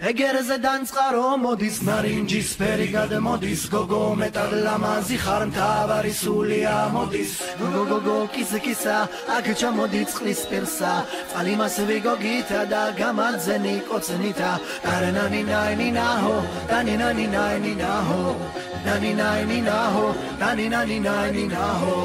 ეგერზე განწყარო მოდის ნარინჯის ფერი გადმოდის გოგო მეტად ლამაზი ხარ მთავარი სულია მოდის გოგო კისა აქ ჩამოდი წყლის პირსა წალი მასვე გოგითა და გამაძენი კოცნითა არანანი ნაინი ნაჰო დანინანი ნაინი ნაჰო დანი ნაინი ნაჰო დანინანი ნაინი ნაჰო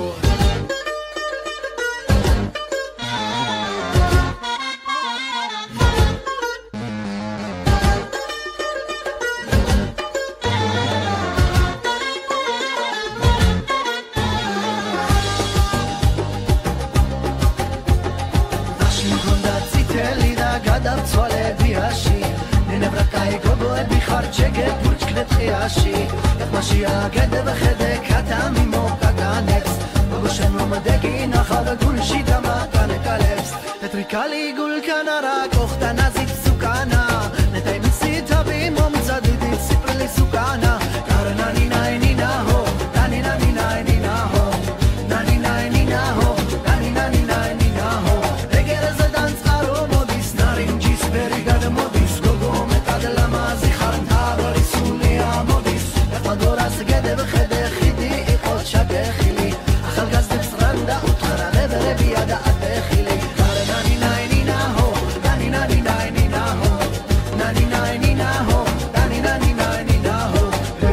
שיגד וחדק אתה ממוקה גנקס ובשם לא מדגי נחל גולשי דמקה נקלפס תטריקלי גול כנרה כוכתה נזית סוכנה נתי מסיתה בימום צדידית סיפר לי סוכנה קרנה נינה נינה הו דנינה נינה נינה הו דנינה נינה הו דנינה נינה נינה הו רגר זה דנס קרו מודיס נרים ג'יס בריגד מודיס גוגו מתד למה זיכרן תברי סוליה מודיס Adoras gede bkhede khidi iqot shabekhili akhal gazde tsranda utkara nebere biada adekhili karnani naini naho nani nani naini naho nani naini naho nani nani naini naho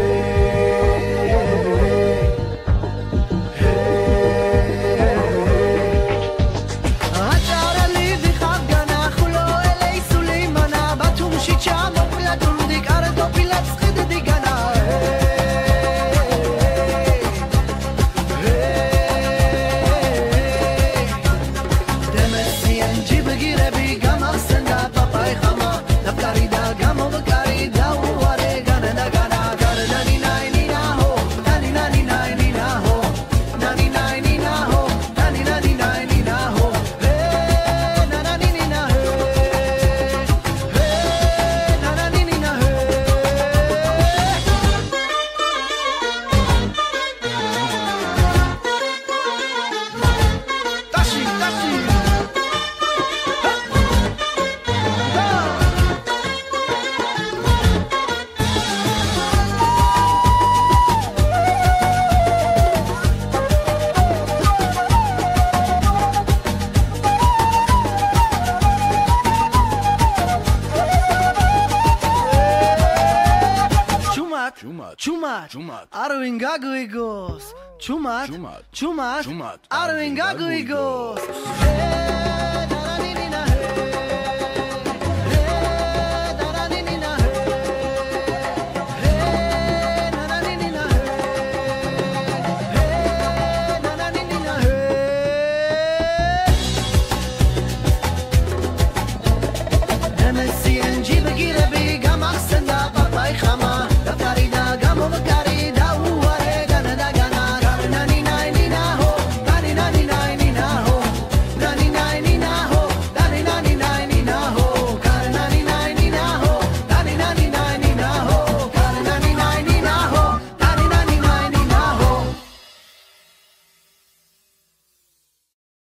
achara li di khagana khulo elay suleimana batum shichamo pladun dik ardo pilats khide digana Arvin Gaguigos, Chumat, Arvin Gaguigos.